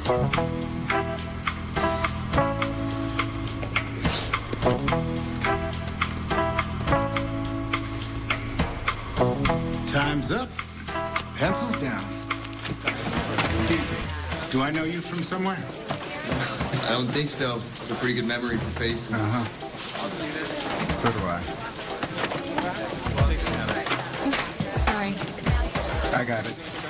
Time's up. Pencils down. Excuse me. Do I know you from somewhere? I don't think so. I have a pretty good memory for faces. Uh-huh. So do I. Oops, sorry. I got it.